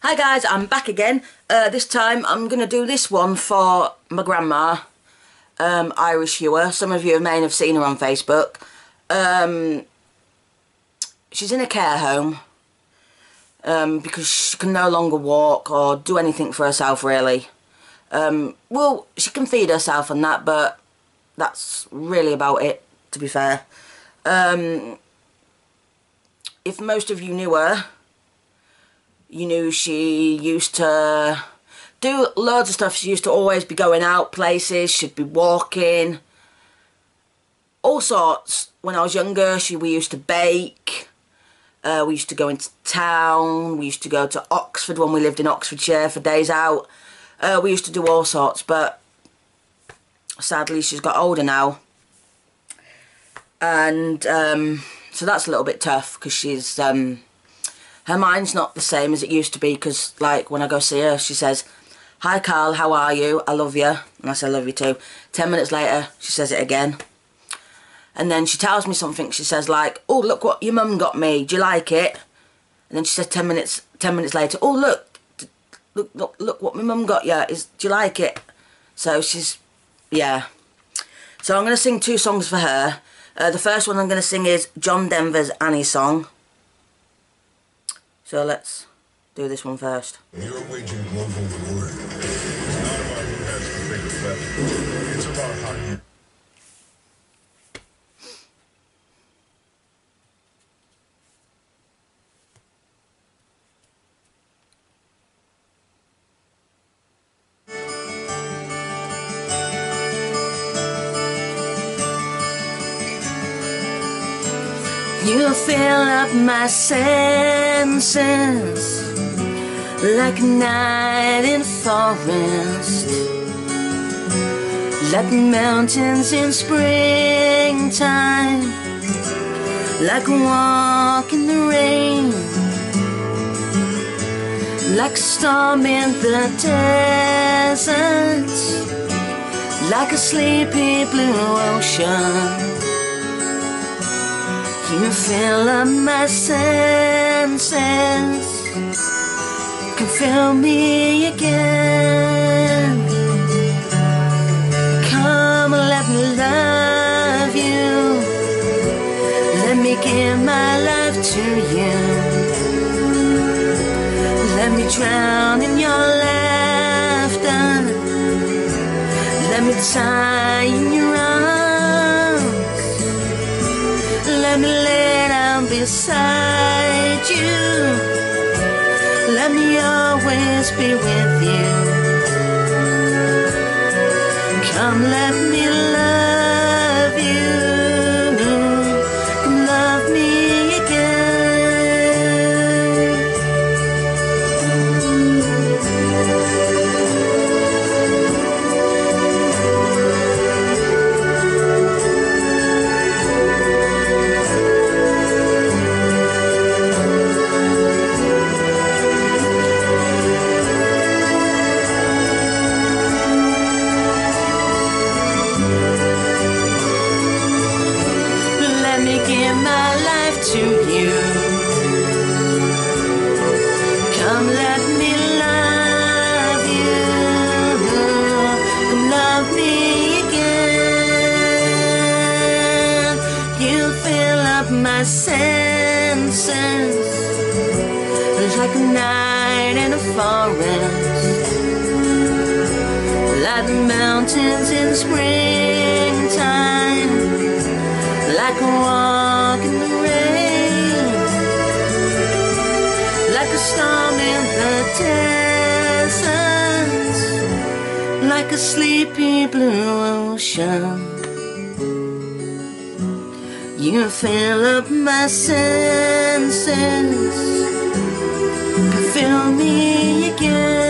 Hi guys, I'm back again. This time I'm going to do this one for my grandma, Irish Ewer. Some of you may have seen her on Facebook. She's in a care home because she can no longer walk or do anything for herself really. Well, she can feed herself and that, but that's really about it, to be fair. If most of you knew her, you knew she used to do loads of stuff. She used to always be going out places, she'd be walking, all sorts. When I was younger, we used to bake, we used to go into town, we used to go to Oxford when we lived in Oxfordshire for days out. We used to do all sorts, but sadly she's got older now. And so that's a little bit tough because she's... her mind's not the same as it used to be, because, like, when I go see her, she says, "Hi Carl, how are you? I love you." And I say, "I love you too." 10 minutes later, she says it again. And then she tells me something, she says, like, "Oh, look what your mum got me, do you like it?" And then she says 10 minutes later, "Oh, look what my mum got you, do you like it?" So she's, yeah. So I'm going to sing two songs for her. The first one I'm going to sing is John Denver's Annie song. So let's do this one first. You're waging global war. It's not about who has the bigger weapon. It's about how you... You fill up my senses like a night in a forest, like mountains in springtime, like a walk in the rain, like a storm in the desert, like a sleepy blue ocean. You fill up my senses, can fill me again. Come and let me love you, let me give my life to you. Let me drown in your laughter, let me die in your arms. Let me lay down beside you, let me always be with you. Come let me love you, come love me again. Give my life to you. Come let me love you, come love me again. You fill up my senses like a night in a forest, like the mountains in springtime, like a walk in the rain, like a storm in the desert, like a sleepy blue ocean. You fill up my senses, fill me again.